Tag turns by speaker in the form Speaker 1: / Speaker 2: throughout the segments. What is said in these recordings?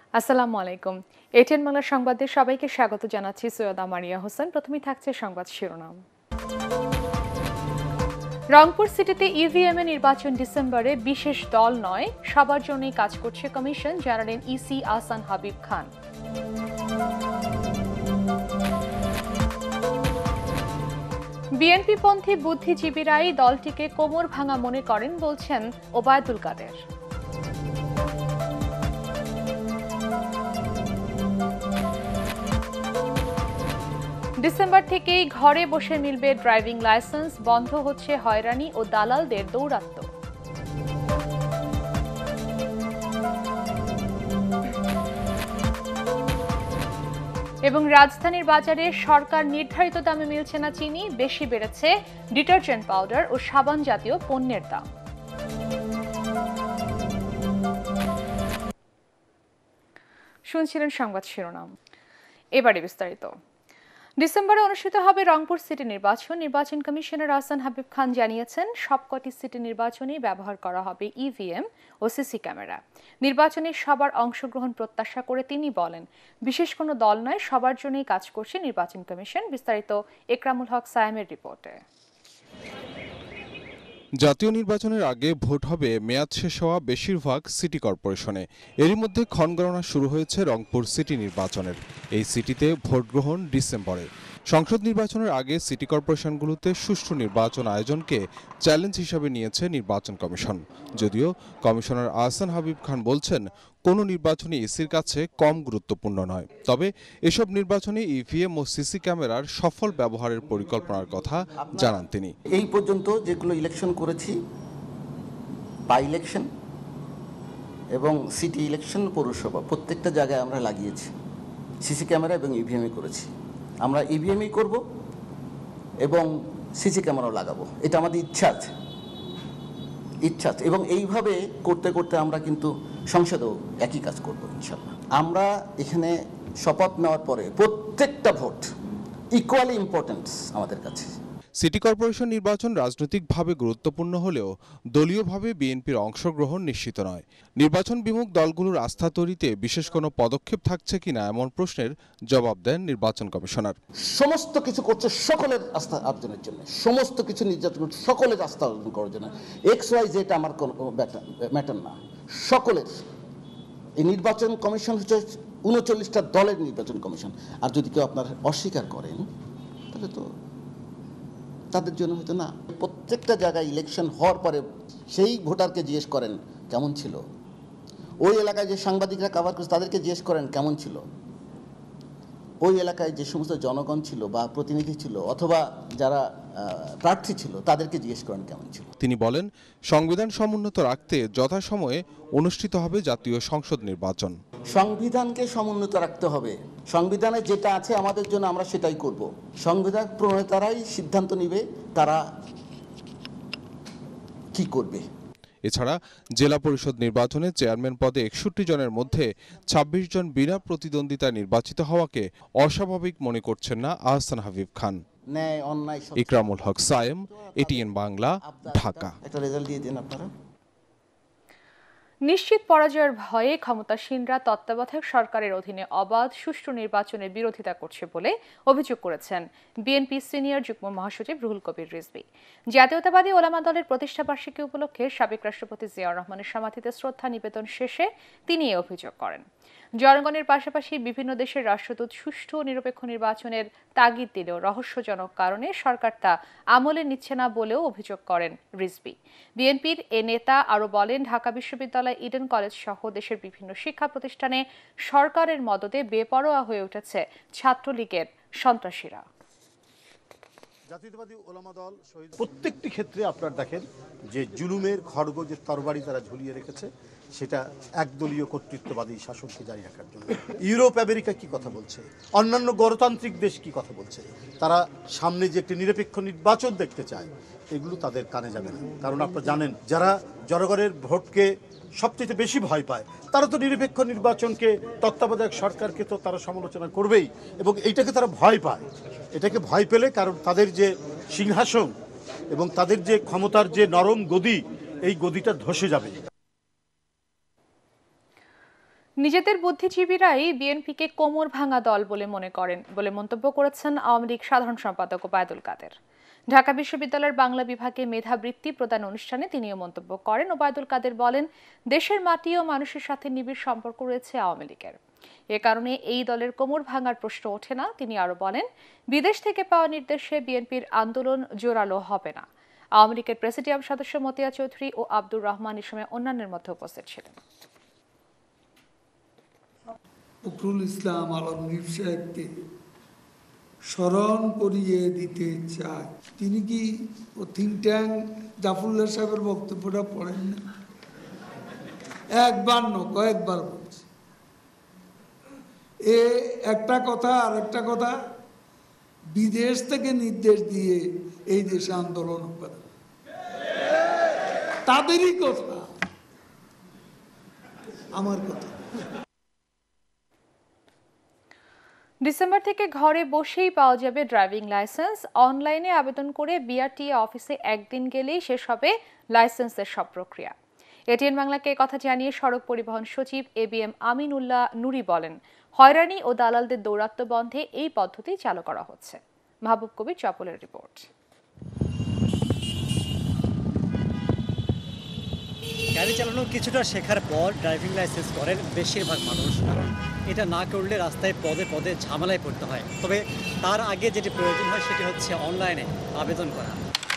Speaker 1: আসসালামু আলাইকুম। এটিএন বাংলা সংবাদে সবাইকে স্বাগত জানাচ্ছি। সৈয়দা মারিয়া হোসেন। প্রথমেই থাকছে সংবাদ শিরোনাম। রংপুর সিটিতে ইভিএম এ নির্বাচন ডিসেম্বরে বিশেষ দল নয়, সবার জন্যই কাজ করছে কমিশন, জানালেন ইসি আহসান হাবিব খান। বিএনপিপন্থী বুদ্ধিজীবীরাই দলটিকে কোমর ভাঙা মনে করেন বলছেন ওবায়দুল কাদের। ডিসেম্বর থেকেই ঘরে বসে মিলবে ড্রাইভিং লাইসেন্স, বন্ধ হচ্ছে হয়রানি ও দালালদের দৌরাত্ম্য। এবং রাজধানীর বাজারে সরকার নির্ধারিত দামে মিলছে না চিনি, বেশি বেড়েছে ডিটারজেন্ট পাউডার ও সাবান জাতীয় পণ্যের দাম। শুনছিলেন সংবাদ শিরোনাম, এবারে বিস্তারিত। ডিসেম্বরে অনুষ্ঠিত হবে রংপুর সিটি নির্বাচন। নির্বাচন কমিশনার আহসান হাবিব খান জানিয়েছেন, সবকটি সিটি নির্বাচনে ব্যবহার করা হবে ইভিএম ও সিসি ক্যামেরা। নির্বাচনে সবার অংশগ্রহণ প্রত্যাশা করে তিনি বলেন, বিশেষ কোনো দল নয়, সবার জন্যই কাজ করছে নির্বাচন কমিশন। বিস্তারিত একরামুল হক সায়েমের রিপোর্টে।
Speaker 2: জাতীয় নির্বাচনের আগে ভোট হবে মেয়াদ শেষ হওয়া বেশিরভাগ সিটি কর্পোরেশনে। এরই মধ্যে ক্ষণগণনা শুরু হয়েছে রংপুর সিটি নির্বাচনের। এই সিটিতে ভোট গ্রহণ ডিসেম্বরে। সংসদ নির্বাচনের আগে সিটি কর্পোরেশনগুলোতে সুষ্ঠু নির্বাচন আয়োজনকে চ্যালেঞ্জ হিসেবে নিয়েছে নির্বাচন কমিশন। যদিও কমিশনার আহসান হাবিব খান বলছেন, কোনো নির্বাচনই ইসির কাছে কম গুরুত্বপূর্ণ নয়। তবে এসব নির্বাচনে ইভিএম ও সিসি ক্যামেরার সফল ব্যবহারের পরিকল্পনার কথা জানান তিনি।
Speaker 3: এই পর্যন্ত যেগুলো ইলেকশন করেছি, বাই ইলেকশন এবং সিটি ইলেকশন, পৌরসভা, প্রত্যেকটা জায়গায় আমরা লাগিয়েছি সিসি ক্যামেরা এবং ইভিএমই করেছি। আমরা ইভিএমই করব এবং সিসি ক্যামেরাও লাগাবো, এটা আমাদের ইচ্ছা আছে এবং এইভাবে করতে করতে আমরা কিন্তু সংসদেও একই কাজ করব ইনশাল্লাহ। আমরা এখানে শপথ নেওয়ার পরে প্রত্যেকটা ভোট ইকুয়ালি ইম্পর্টেন্স আমাদের কাছে।
Speaker 2: সিটি কর্পোরেশন নির্বাচন রাজনৈতিকভাবে গুরুত্বপূর্ণ হলেও দলীয়ভাবে বিএনপির অংশগ্রহণ নিশ্চিত নয়। নির্বাচন বিমুখ দলগুলোর আস্থা তৈরিতে বিশেষ কোনো পদক্ষেপ থাকছে কিনা এমন প্রশ্নের জবাব দেন নির্বাচন কমিশনার।
Speaker 3: সমস্ত কিছু করছে সকলের আস্থা অর্জনের জন্য, সমস্ত কিছু নির্যাতন করছে সকলের আস্থা অর্জন করার জন্য। এক্স ওয়াই জেড আমার কোনো ম্যাটার না, সকলের। এই নির্বাচন কমিশন হচ্ছে 39টা দলের নির্বাচন কমিশন। আর যদি কেউ আপনার অস্বীকার করেন তাহলে তো তাদের জন্য হয়তো না। প্রত্যেকটা জায়গায় ইলেকশন হওয়ার পরে সেই ভোটারকে জিজ্ঞেস করেন কেমন ছিল, ওই এলাকায় যে সাংবাদিকরা কভার করছে তাদেরকে জিজ্ঞেস করেন কেমন ছিল, ওই এলাকায় যে সমস্ত জনগণ ছিল বা প্রতিনিধি ছিল অথবা যারা প্রার্থী ছিল তাদেরকে জিজ্ঞেস করেন কেমন ছিল।
Speaker 2: তিনি বলেন, সংবিধান সমুন্নত রাখতে যথাসময়ে অনুষ্ঠিত হবে জাতীয় সংসদ নির্বাচন।
Speaker 3: সংবিধানকে সমুন্নত রাখতে হবে। সংবিধানে যেটা আছে আমাদের জন্য আমরা সেটাই করব। সংবিধান প্রণেতারাই সিদ্ধান্ত নিবে তারা কি করবে।
Speaker 2: এছাড়া জেলা পরিষদ নির্বাচনে চেয়ারম্যান পদে 61 জনের মধ্যে 26 জন বিনা প্রতিদ্বন্দ্বিতায় নির্বাচিত হওয়াকে অস্বাভাবিক মনে করছেন না আহসান হাবিব খান। একরামুল হক সায়েম, এটিএন বাংলা, ঢাকা।
Speaker 3: একটা রেজাল্ট দিয়ে দিন আপনারা।
Speaker 1: নিশ্চিত পরাজয়ের ভয়ে ক্ষমতাসীনরা তত্ত্বাবধায়ক সরকারের অধীনে অবাধ সুষ্ঠু নির্বাচনের বিরোধিতা করছে বলে অভিযোগ করেছেন বিএনপি সিনিয়র যুগ্ম মহাসচিব রুহুল কবির রিজভী। জাতীয়তাবাদী ওলামা দলের প্রতিষ্ঠাবার্ষিকী উপলক্ষে সাবেক রাষ্ট্রপতি জিয়াউর রহমানের সমাধিতে শ্রদ্ধা নিবেদন শেষে তিনি এই অভিযোগ করেন। জনগণের পাশাপাশি বিভিন্ন দেশের রাষ্ট্রদূত সুষ্ঠু ও নিরপেক্ষ নির্বাচনের তাগিদ দিলেও রহস্যজনক কারণে সরকার তা আমলে নিচ্ছে না বলেও অভিযোগ করেন রিজভী। বিএনপির এ নেতা আরও বলেন, ঢাকা বিশ্ববিদ্যালয়, ইডেন কলেজ সহ দেশের বিভিন্ন শিক্ষা প্রতিষ্ঠানে সরকারের মদদে বেপরোয়া হয়ে উঠেছে ছাত্রলীগের সন্ত্রাসীরা।
Speaker 4: জাতীয়তাবাদী ওলামা দল প্রত্যেকটি ক্ষেত্রে আপনার দেখেন যে জুলুমের খড়গ যে তরবারি তারা ঝুলিয়ে রেখেছে, সেটা একদলীয় কর্তৃত্ববাদী শাসনকে জারি রাখার জন্য। ইউরোপ আমেরিকা কি কথা বলছে, অন্যান্য গণতান্ত্রিক দেশ কি কথা বলছে, তারা সামনে যে একটি নিরপেক্ষ নির্বাচন দেখতে চায়, এগুলো তাদের কানে যাবে না। কারণ আপনারা জানেন, যারা জনগণের ভোটকে সবচেয়ে বেশি ভয় পায় তারা তো নিরপেক্ষ নির্বাচনকে, তত্ত্বাবধায়ক সরকারকে তো তারা সমালোচনা করবেই, এবং এইটাকে তারা ভয় পায়। এটাকে ভয় পেলে, কারণ তাদের যে সিংহাসন এবং তাদের যে ক্ষমতার যে নরম গদি, এই গদিটা ধসে যাবে।
Speaker 1: নিজেদের বুদ্ধিজীবীরাই বিএনপিকে কোমর ভাঙা দল বলে মনে করেন বলে মন্তব্য করেছেন আওয়ামী লীগ সাধারণ সম্পাদক ওবায়দুল কাদের। ঢাকা বিশ্ববিদ্যালয়ের বাংলা বিভাগে মেধাবৃত্তি প্রদান অনুষ্ঠানে তিনিও মন্তব্য করেন। ওবায়দুল কাদের বলেন, দেশের মাটি ও মানুষের সাথে নিবিড় সম্পর্ক রয়েছে আওয়ামী লীগের, এ কারণে এই দলের কোমর ভাঙার প্রশ্ন ওঠে না। তিনি আরো বলেন, বিদেশ থেকে পাওয়া নির্দেশে বিএনপির আন্দোলন জোরালো হবে না। আওয়ামী লীগের প্রেসিডিয়াম সদস্য মতিয়া চৌধুরী ও আব্দুর রহমান এ সময় অন্যান্যের মধ্যে উপস্থিত ছিলেন।
Speaker 5: ফখরুল ইসলাম আলমগীর সাহেবকে স্মরণ করিয়ে দিতে চাই। তিনি কি ও থিঙ্ক ট্যাঙ্ক জাফরুল্লাহ সাহেবের বক্তব্যটা পড়েন না? একবার কয়েকবার বলছে। এ একটা কথা, আর একটা কথা, বিদেশ থেকে নির্দেশ দিয়ে এই দেশে আন্দোলন করে, তাদেরই কথা, আমার কথা।
Speaker 1: ডিসেম্বর থেকে ঘরে বসেই পাওয়া যাবে ড্রাইভিং লাইসেন্স। অনলাইনে আবেদন করে বিআরটিএ অফিসে একদিন গেলেই শেষ হবে লাইসেন্সের সব প্রক্রিয়া। এটিএন বাংলাকে কথা জানিয়ে সড়ক পরিবহন সচিব এবিএম আমিনুল্লাহ নুরি বলেন, হয়রানি ও দালালদের দৌরাত্ম্য বন্ধে এই পদ্ধতি চালু করা হচ্ছে। মাহবুব কবির চপলের রিপোর্ট।
Speaker 6: গাড়ি চালানো কিছুটা শেখার পর ড্রাইভিং লাইসেন্স করেন বেশিরভাগ মানুষ, কারণ এটা না করলে রাস্তায় পদে পদে ঝামেলায় পড়তে হয়। তবে তার আগে যেটি প্রয়োজন হয় সেটি হচ্ছে অনলাইনে আবেদন করা।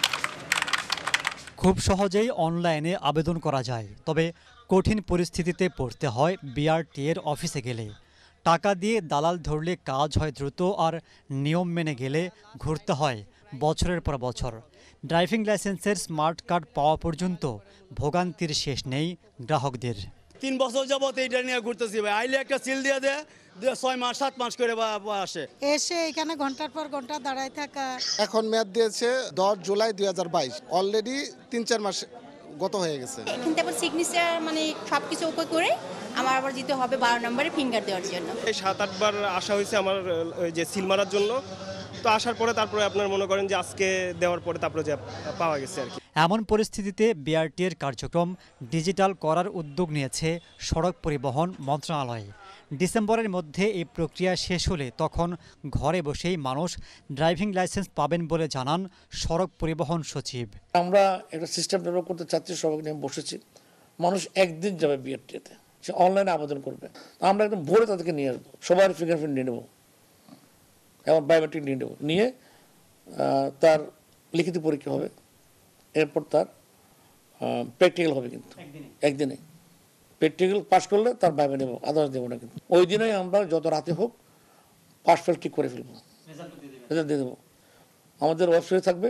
Speaker 6: খুব সহজেই অনলাইনে আবেদন করা যায়, তবে কঠিন পরিস্থিতিতে পড়তে হয় বিআরটিএর অফিসে গেলে। টাকা দিয়ে দালাল ধরলে কাজ হয় দ্রুত, আর নিয়ম মেনে গেলে ঘুরতে হয় বছরের পর বছর। ড্রাইভিং লাইসেন্সের স্মার্ট কার্ড পাওয়া পর্যন্ত ভোগান্তির শেষ নেই গ্রাহকদের।
Speaker 7: 3 বছর যাবত এইটা নিয়ে ঘুরতেছি ভাই। আইলে একটা সিল দিয়ে দেয়, 6 মাস 7 মাস করে আসে।
Speaker 8: এসে এখানে ঘন্টার পর ঘন্টা দাঁড়ায় থাকা।
Speaker 9: এখন মেয়াদ দিয়েছে 10 জুলাই 2022, অলরেডি 3-4 মাস গত হয়ে গেছে।
Speaker 10: কিন্তু আবার সিগনেচার মানে সবকিছু ওকে করে আমার আবার যেতে হবে 12 নম্বরে ফিঙ্গার দেওয়ার জন্য।
Speaker 11: এই 7-8 বার আসা হয়েছে আমার ওই যে সিল মারার জন্য। তো আসার পরে তারপরে আপনার মনে করেন যে আজকে দেওয়ার পরে তারপরে যে পাওয়া গেছে আর কি।
Speaker 6: এমন পরিস্থিতিতে বিআরটিএর কার্যক্রম ডিজিটাল করার উদ্যোগ নিয়েছে সড়ক পরিবহন মন্ত্রণালয়। ডিসেম্বরের মধ্যে এই প্রক্রিয়া শেষ হলে তখন ঘরে বসেই মানুষ ড্রাইভিং লাইসেন্স পাবেন বলে জানান সড়ক পরিবহন সচিব।
Speaker 12: আমরা একটা সিস্টেম ডেভেলপ করতে চাচ্ছি, সবাই নিয়ে বসেছি। মানুষ একদিন যাবে বিআরটিএতে, সে অনলাইনে আবেদন করবে। আমরা একদম ভোরে তাদেরকে নিয়ে আসবো, সবার ফিঙ্গারপ্রিন্ট নিয়ে নেবো এবং বায়োমেট্রিক নিয়ে নেবো, নিয়ে তার লিখিত পরীক্ষা হবে, এরপর তার প্র্যাকটিক্যাল হবে। কিন্তু একদিনে প্র্যাকটিক্যাল পাস করলে তার ভাইবা নেব, আদার্স দেবো না। কিন্তু ওই দিনেই আমরা যত রাতে হোক পাস ফেল ঠিক করে ফেলবো, রেজাল্ট দিয়ে দেবো। আমাদের ওয়েবসাইটে থাকবে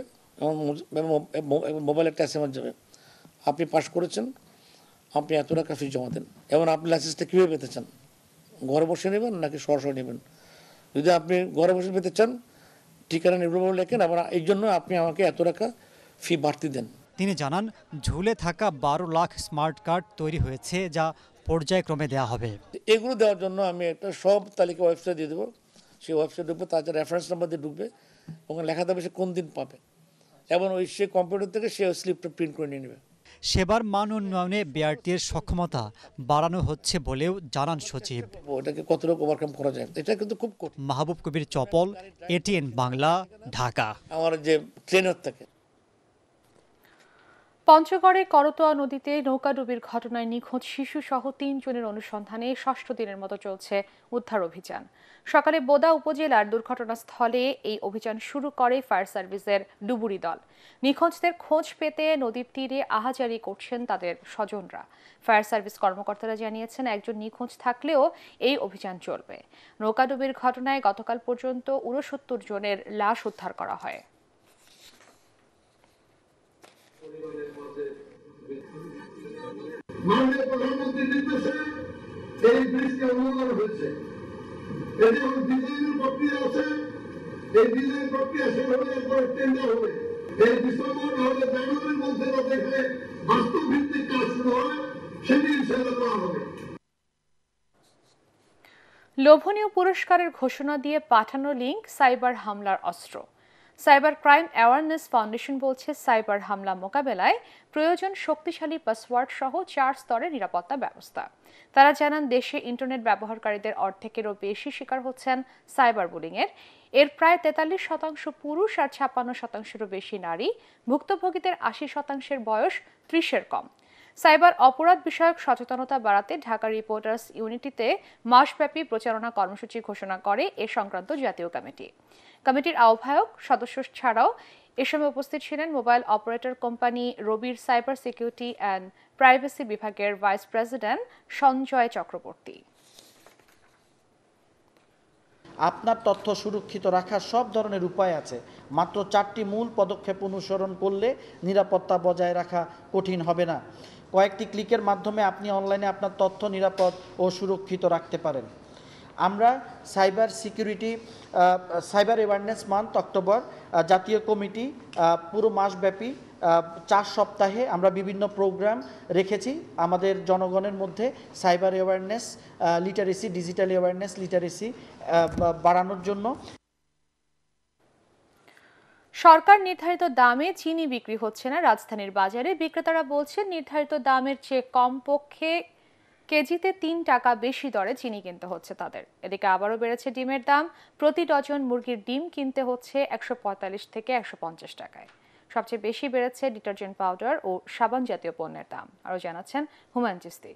Speaker 12: এবং মোবাইলে একটা এসএমএস যাবে, আপনি পাস করেছেন, আপনি এত টাকা ফি জমা দেন, এবং আপনি লাইসেন্সটা কীভাবে পেতে চান, ঘরে বসে নেবেন নাকি সরাসরি নেবেন। যদি আপনি ঘরে বসে পেতে চান, ঠিকানা নির্ভরভাবে লেখেন, আবার এই জন্য আপনি আমাকে এত টাকা ফি বাড়তি দেন।
Speaker 6: তিনি জানান, ঝুলে থাকা 12 লাখ স্মার্ট কার্ড তৈরি হয়েছে, যা পর্যায়ক্রমে দেওয়া হবে।
Speaker 12: এগুলো দেওয়ার জন্য আমি একটা সব তালিকা ওয়েবসাইট দিয়ে দেবো। সেই ওয়েবসাইট ঢুকবে, তার যে রেফারেন্স নাম্বার দিয়ে ঢুকবে, ওখানে লেখা থাকবে সে কোন দিন পাবে, এবং ওই সে কম্পিউটার থেকে সে স্লিপটা প্রিন্ট করে নিয়ে নেবে।
Speaker 6: সেবার মান উন্নয়নে বিআরটিএর সক্ষমতা বাড়ানো হচ্ছে বলেও জানান সচিব।
Speaker 12: এটাকে কতটুকু ওভারকাম করা যায়, এটা কিন্তু খুব কঠিন।
Speaker 6: মাহবুব কবির চপল, এটিএন বাংলা, ঢাকা।
Speaker 12: আমার যে ট্রেনার থাকে।
Speaker 1: পঞ্চগড়ে করতোয়া নদীতে নৌকাডুবির ঘটনায় নিখোঁজ শিশু সহ 3 জনের অনুসন্ধানে 6ষ্ঠ দিনের মতো চলছে উদ্ধার অভিযান। সকালে বোদা উপজেলার দুর্ঘটনাস্থলে এই অভিযান শুরু করে ফায়ার সার্ভিসের ডুবুরি দল। নিখোঁজদের খোঁজ পেতে নদীর তীরে আহাজারি করছেন তাদের স্বজনরা। ফায়ার সার্ভিস কর্মকর্তারা জানিয়েছেন, একজন নিখোঁজ থাকলেও এই অভিযান চলবে। নৌকাডুবির ঘটনায় গতকাল পর্যন্ত 69 জনের লাশ উদ্ধার করা হয়।
Speaker 13: মাননীয় প্রধানমন্ত্রীর নির্দেশে এই ব্রিজকে অনুমোদন হয়েছে। এটি ডিজাইনের প্রক্রিয়া আছে, এই ডিজাইন প্রক্রিয়া শেষ হলে এরপরে টেন্ডার হবে। এই ডিসেম্বর নাহলে জানুয়ারির মধ্যে দেখলে বাস্তব ভিত্তিক কাজ শুরু হয়, সেটি ইনশাআল্লাহ করা হবে।
Speaker 1: লোভনীয় পুরস্কারের ঘোষণা দিয়ে পাঠানো লিঙ্ক সাইবার হামলার অস্ত্র। সাইবার ক্রাইম অ্যাওয়ারনেস ফাউন্ডেশন বলছে, সাইবার হামলা মোকাবেলায় প্রয়োজন শক্তিশালী পাসওয়ার্ড সহ 4 স্তরের নিরাপত্তা ব্যবস্থা। তারা জানান, দেশে ইন্টারনেট ব্যবহারকারীদের অর্ধেকেরও বেশি শিকার হচ্ছেন সাইবার বুলিংয়ের। এর প্রায় 43% পুরুষ আর 56%-এরও বেশি নারী। ভুক্তভোগীদের 80%-এর বয়স 30-এর কম। সাইবার অপরাধ বিষয়ক সচেতনতা বাড়াতে ঢাকা রিপোর্টার্স ইউনিটিতে মাসব্যাপী প্রচারণা কর্মসূচি ঘোষণা করে এ সংক্রান্ত জাতীয় কমিটি। কমিটির আহ্বায়ক সদস্য ছাড়াও এ সময় উপস্থিত ছিলেন মোবাইল অপারেটর কোম্পানি রবির সাইবার সিকিউরিটি অ্যান্ড প্রাইভেসি বিভাগের ভাইস প্রেসিডেন্ট সঞ্জয় চক্রবর্তী।
Speaker 14: আপনার তথ্য সুরক্ষিত রাখার সব ধরনের উপায় আছে। মাত্র 4টি মূল পদক্ষেপ অনুসরণ করলে নিরাপত্তা বজায় রাখা কঠিন হবে না। কয়েকটি ক্লিকের মাধ্যমে আপনি অনলাইনে আপনার তথ্য নিরাপদ ও সুরক্ষিত রাখতে পারেন। আমরা cyber security cyber awareness month October জাতীয় কমিটি পুরো মাসব্যাপী 4 সপ্তাহে আমরা বিভিন্ন প্রোগ্রাম রেখেছি আমাদের জনগণের মধ্যে cyber awareness literacy, digital awareness literacy বাড়ানোর জন্য।
Speaker 1: সরকার নির্ধারিত দামে চিনি বিক্রি হচ্ছে না রাজধানীর বাজারে। বিক্রেতারা বলছেন, নির্ধারিত দামের চেয়ে কমপক্ষে কেজিতে 3 টাকা বেশি দরে চিনি কিনতে হচ্ছে তাদের। এদিকে আবারও বেড়েছে ডিমের দাম। প্রতি ডজন মুরগির ডিম কিনতে হচ্ছে 145 থেকে 150 টাকায়। সবচেয়ে বেশি বেড়েছে ডিটারজেন্ট পাউডার ও সাবান জাতীয় পণ্যের দাম। আরও জানাচ্ছেন হুমায়ুন চিস্তি।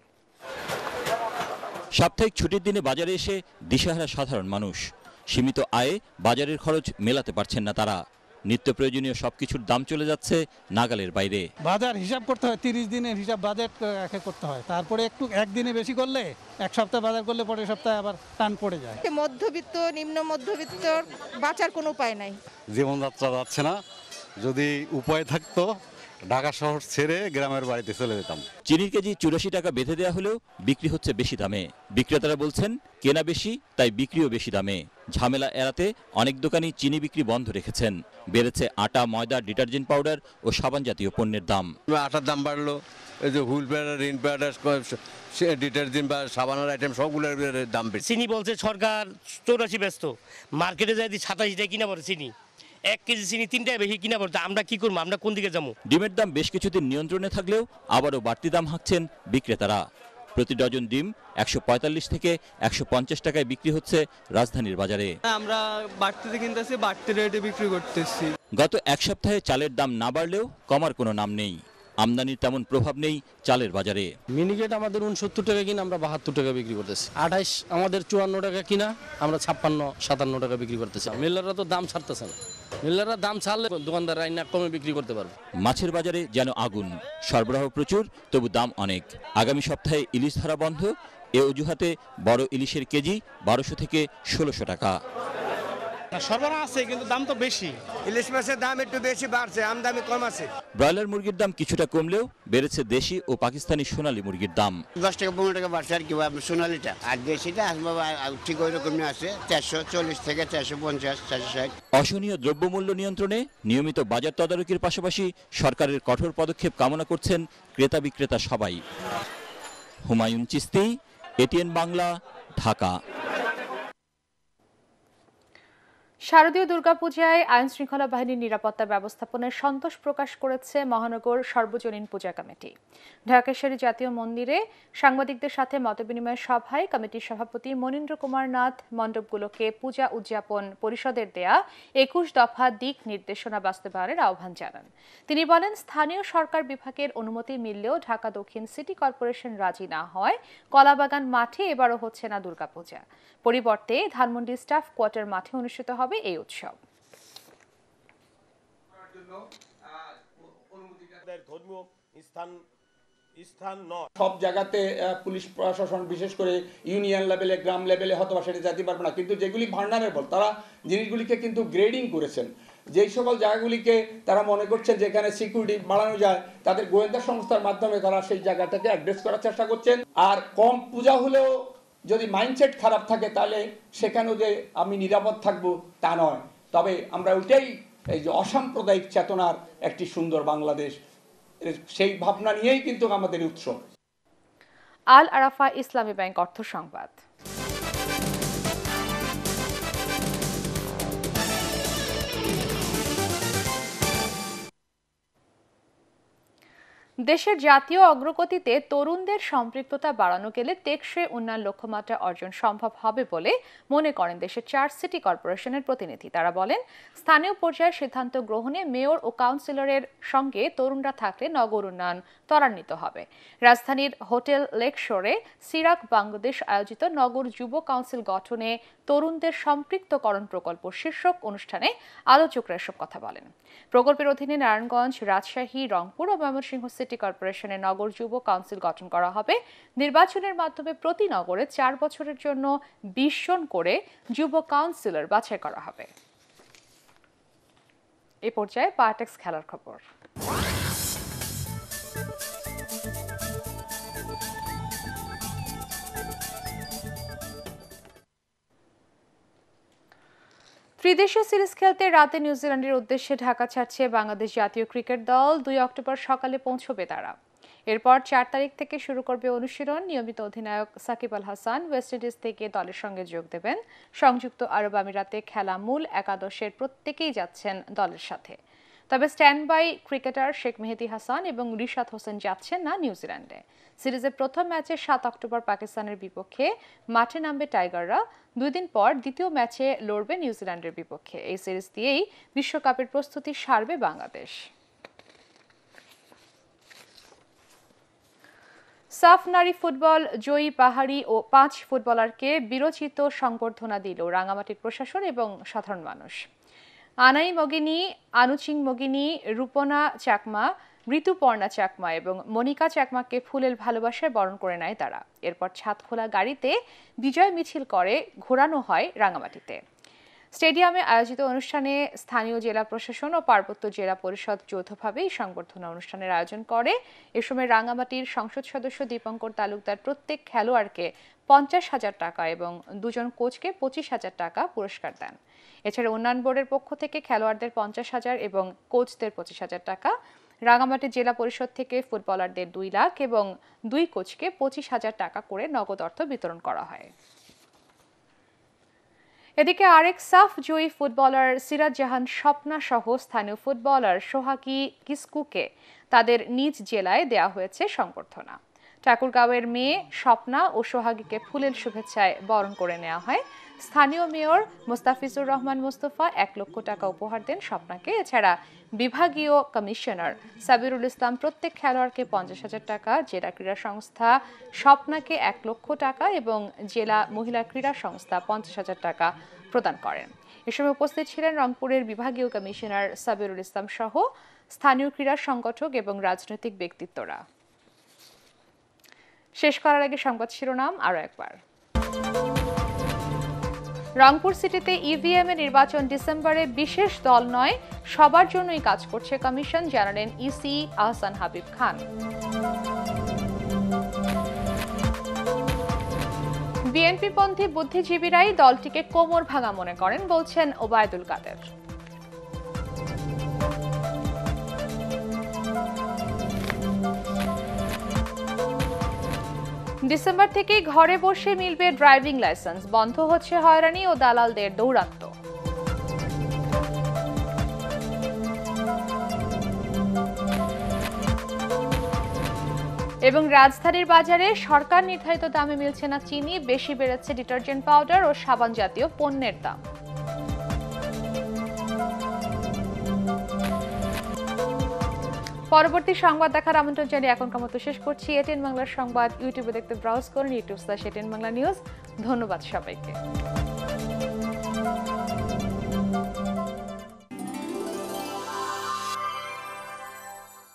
Speaker 15: সাপ্তাহিক ছুটির দিনে বাজারে এসে দিশেহারা সাধারণ মানুষ। সীমিত আয়ে বাজারের খরচ মেলাতে পারছেন না তারা। নিত্য প্রয়োজনীয় সবকিছুর দাম চলে যাচ্ছে নাগালের বাইরে।
Speaker 16: বাজার হিসাব করতে হয়, 30 দিনের হিসাব বাজেট করতে হয়। তারপরে একটু একদিনে বেশি করলে, এক সপ্তাহ বাজার করলে পরের সপ্তাহে আবার টান পড়ে যায়।
Speaker 17: মধ্যবিত্ত নিম্ন মধ্যবিত্তর বাঁচার কোনো উপায় নাই।
Speaker 18: জীবনযাত্রা যাচ্ছে না। যদি উপায় থাকতো ঢাকা শহর ছেড়ে গ্রামের বাড়িতে চলে যেতাম।
Speaker 15: চিনির কেজি 84 টাকা বেঁধে দেওয়া হলেও বিক্রি হচ্ছে বেশি দামে। বিক্রেতারা বলছেন, কেনা বেশি তাই বিক্রিও বেশি দামে। ঝামেলা এড়াতে অনেক দোকানি চিনি বিক্রি বন্ধ রেখেছেন। বেড়েছে আটা, ময়দা, ডিটারজেন্ট পাউডার ও সাবান জাতীয় পণ্যের দাম।
Speaker 18: আটার দাম বাড়লো, এই যে Wheel powder, Rin powder, detergent বা সাবানের আইটেম সবগুলোর দাম বেশি।
Speaker 19: চিনি বলছে সরকার 84 ব্যস্ত, মার্কেটে যদি 27 টাকা কিনা পড়ে চিনি। 1 কেজি চিনি 3 টাকা বেশি কিনা পড়তে, আমরা কি করবো? আমরা কোন দিকে যাবো?
Speaker 15: ডিমের দাম বেশ কিছুদিন নিয়ন্ত্রণে থাকলেও আবারও বাড়তি দাম হাঁকছেন বিক্রেতারা। প্রতি ডজন ডিম 145 থেকে 150 টাকায় বিক্রি হচ্ছে রাজধানীর বাজারে।
Speaker 20: আমরা বাড়তিতে কিনতেছি, বাড়তি রেটে বিক্রি করতেছি।
Speaker 15: গত এক সপ্তাহে চালের দাম না বাড়লেও কমার কোনো নাম নেই। আমদানির তেমন প্রভাব নেই চালের বাজারে।
Speaker 21: মিনিকেট আমাদের 69 টাকা কিনা, আমরা 72 টাকা বিক্রি করতেছি। 28 আমাদের 54 টাকা কিনা, আমরা 56-57 টাকা বিক্রি করতেছি। মিলাররা তো দাম ছাড়তেছে না। মিলাররা দাম ছাড়লে দোকানদার আইনা কমে বিক্রি করতে পারবে।
Speaker 15: মাছের বাজারে যেন আগুন, সরবরাহ প্রচুর তবু দাম অনেক। আগামী সপ্তাহে ইলিশ ধরা বন্ধ। এ অজুহাতে বড় ইলিশের কেজি 1200 থেকে 1600 টাকা।
Speaker 22: সরবরাহ আছে কিন্তু দাম তো বেশি।
Speaker 23: ইলিশ মাছের দাম একটু বেশি বাড়ছে, আমদানি কম আছে।
Speaker 15: ব্রয়লার মুরগির দাম কিছুটা কমলেও বেড়েছে দেশি ও পাকিস্তানি সোনালী মুরগির দাম।
Speaker 23: 10 টাকা 15 টাকা বাড়ছে আর কি সোনালীটা। আর দেশিটা ঠিক ওই রকমই আছে, 440 থেকে 450, 460।
Speaker 15: অসহনীয় দ্রব্যমূল্য নিয়ন্ত্রণে নিয়মিত বাজার তদারকির পাশাপাশি সরকারের কঠোর পদক্ষেপ কামনা করছেন ক্রেতা বিক্রেতা সবাই। হুমায়ুন চিস্তি, ATN বাংলা, ঢাকা।
Speaker 1: শারদীয় দুর্গাপূজায় আইন শৃঙ্খলা বাহিনীর নিরাপত্তা ব্যবস্থাপনায় সন্তোষ প্রকাশ করেছে মহানগর সর্বজনীন পূজা কমিটি। ঢাকেশ্বরী জাতীয় মন্দিরে সাংবাদিকদের সাথে মতবিনিময় সভায় কমিটির সভাপতি মনীন্দ্র কুমার নাথ মণ্ডপগুলোকে পূজা উদযাপন পরিষদের দেয়া 21 দফা দিক নির্দেশনা বাস্তবায়নের আহ্বান জানান। তিনি বলেন, স্থানীয় সরকার বিভাগের অনুমতি মিললেও ঢাকা দক্ষিণ সিটি কর্পোরেশন রাজি না হয় কলাবাগান মাঠে এবারও হচ্ছে না দুর্গাপূজা। পরিবর্তে ধানমন্ডি স্টাফ কোয়ার্টার মাঠে অনুষ্ঠিত হবে এই উৎসব।
Speaker 24: সব জায়গাতে পুলিশ প্রশাসন, বিশেষ করে ইউনিয়ন লেভেলে, গ্রাম লেভেলে হয়তো সেটা যেতে পারবে না, কিন্তু যেগুলি ভালনারেবল তারা জিনিসগুলিকে কিন্তু গ্রেডিং করেছেন। যেই সকল জায়গাগুলিকে তারা মনে করছেন যেখানে সিকিউরিটি বাড়ানো যায়, তাদের গোয়েন্দা সংস্থার মাধ্যমে তারা সেই জায়গাটাকে অ্যাড্রেস করার চেষ্টা করছেন। আর কম পূজা হলেও যদি মাইন্ডসেট খারাপ থাকে তাহলে সেখানেও যে আমি নিরাপদ থাকবো তা নয়। তবে আমরা ওইটাই, এই যে অসাম্প্রদায়িক চেতনার একটি সুন্দর বাংলাদেশ, সেই ভাবনা নিয়েই কিন্তু আমাদের উৎসব।
Speaker 1: আল আরাফা ইসলামী ব্যাংক অর্থ সংবাদ। দেশের জাতীয় অগ্রগতিতে তরুণদের সম্পৃক্ততা বাড়ানো গেলে টেকসই উন্নয়ন লক্ষ্যমাত্রা অর্জন সম্ভব হবে বলে মনে করেন দেশের 4 সিটি কর্পোরেশনের প্রতিনিধি। তারা বলেন, স্থানীয় পর্যায়ে সিদ্ধান্ত গ্রহণে মেয়র ও কাউন্সিলরের সঙ্গে তরুণরা থাকলে নগর উন্নয়ন ত্বরান্বিত হবে। রাজধানীর হোটেল লেকশোরে সিরাক বাংলাদেশ আয়োজিত নগর যুব কাউন্সিল গঠনে তরুণদের সম্পৃক্তকরণ প্রকল্প শীর্ষক অনুষ্ঠানে আলোচকরা এসব কথা বলেন। প্রকল্পের অধীনে নারায়ণগঞ্জ, রাজশাহী, রংপুর ও ময়মনসিংহ সিটি কর্পোরেশনের নগর যুব কাউন্সিল গঠন করা হবে। নির্বাচনের মাধ্যমে প্রতি নগরে 4 বছরের জন্য 20 জন করে যুব কাউন্সিলর বাছাই করা হবে। এ পর্যায়ে পার্টেক্স খেলার খবর। ত্রিদেশীয় সিরিজ খেলতে রাতে নিউজিল্যান্ডের উদ্দেশ্যে ঢাকা ছাড়ছে বাংলাদেশ জাতীয় ক্রিকেট দল। 2 অক্টোবর সকালে পৌঁছবে তারা। এরপর 4 তারিখ থেকে শুরু করবে অনুশীলন। নিয়মিত অধিনায়ক সাকিব আল হাসান ওয়েস্ট ইন্ডিজ থেকে দলের সঙ্গে যোগ দেবেন। সংযুক্ত আরব আমিরাতে খেলা মূল একাদশের প্রত্যেকেই যাচ্ছেন দলের সাথে। তবে stand by cricketer Sheikh Mehedi Hasan এবং রিশাদ হোসেন যাচ্ছেন না নিউজিল্যান্ডে। সিরিজের প্রথম ম্যাচে 7 অক্টোবর পাকিস্তানের বিপক্ষে মাঠে নামবে টাইগাররা। 2 দিন পর দ্বিতীয় ম্যাচে লড়বে নিউজিল্যান্ডের বিপক্ষে। এই সিরিজ দিয়েই বিশ্বকাপের প্রস্তুতি সারবে বাংলাদেশ। সাফ নারী ফুটবল জয়ী পাহাড়ি ও 5 ফুটবলারকে বিরচিত সংবর্ধনা দিল রাঙামাটির প্রশাসন এবং সাধারণ মানুষ। আনাই মগিনী, আনুচিং মগিনী, রূপনা চাকমা, ঋতুপর্ণা চাকমা এবং মনিকা চাকমাকে ফুলেল ভালোবাসায় বরণ করে নেয় তারা। এরপর ছাদখোলা গাড়িতে বিজয় মিছিল করে ঘোরানো হয় রাঙামাটিতে। স্টেডিয়ামে আয়োজিত অনুষ্ঠানে স্থানীয় জেলা প্রশাসন ও পার্বত্য জেলা পরিষদ যৌথভাবে এই সংবর্ধনা অনুষ্ঠানের আয়োজন করে। এ সময় রাঙামাটির সংসদ সদস্য দীপঙ্কর তালুকদার প্রত্যেক খেলোয়াড়কে 50,000 টাকা এবং 2 জন কোচকে 25,000 টাকা পুরস্কার দেন। এছাড়া উন্নয়ন বোর্ডের পক্ষ থেকে খেলোয়াড়দের 50,000 এবং কোচদের 25,000 টাকা, রাঙামাটি জেলা পরিষদ থেকে ফুটবলারদের 2 লাখ এবং 2 কোচকে 25,000 টাকা করে নগদ অর্থ বিতরণ করা হয়। এদিকে আরেক সাফ জয়ী ফুটবলার সিরাজ জাহান স্বপ্না সহ স্থানীয় ফুটবলার সোহাগী কিস্কুকে তাদের নিজ জেলায় দেয়া হয়েছে সংবর্ধনা। ঠাকুরগাঁওয়ের মেয়ে স্বপ্না ও সোহাগীকে ফুলেল শুভেচ্ছায় বরণ করে নেওয়া হয়। স্থানীয় মেয়র মোস্তাফিজুর রহমান মোস্তফা 1 লক্ষ টাকা উপহার দেন স্বপ্নাকে। এছাড়া বিভাগীয় কমিশনার সাবিরুল ইসলাম প্রত্যেক খেলোয়াড়কে 50,000 টাকা, জেলা ক্রীড়া সংস্থা স্বপ্নাকে 1 লক্ষ টাকা এবং জেলা মহিলা ক্রীড়া সংস্থা 50,000 টাকা প্রদান করেন। এ সময় উপস্থিত ছিলেন রংপুরের বিভাগীয় কমিশনার সাবিরুল ইসলাম সহ স্থানীয় ক্রীড়া সংগঠক এবং রাজনৈতিক ব্যক্তিত্বরা। শেষ করার আগে সংবাদ শিরোনাম আরও একবার। রংপুর সিটিতে ইভিএম এর নির্বাচন ডিসেম্বরে বিশেষ দল নয়, সবার জন্যই কাজ করছে কমিশন, জানালেন ইসি আহসান হাবিব খান। বিএনপিপন্থী বুদ্ধিজীবীরাই দলটিকে কোমর ভাঙা মনে করেন, বলছেন ওবায়দুল কাদের। ডিসেম্বর থেকে ঘরে বসে মিলবে ড্রাইভিং লাইসেন্স, বন্ধ হচ্ছে হয়রানি ও দালালদের দৌরাত্ম্য। এবং রাজধানীর বাজারে সরকার নির্ধারিত দামে মিলছে না চিনি, বেশি বেড়েছে ডিটারজেন্ট পাউডার ও সাবান জাতীয় পণ্যের দাম। পরবর্তী সংবাদ দেখার আমন্ত্রণ জানিয়ে এখনকার মতো শেষ করছি। ATN বাংলার সংবাদ ইউটিউবে দেখতে ব্রাউজ করুন, youtube/ATN Bangla নিউজ। ধন্যবাদ সবাইকে।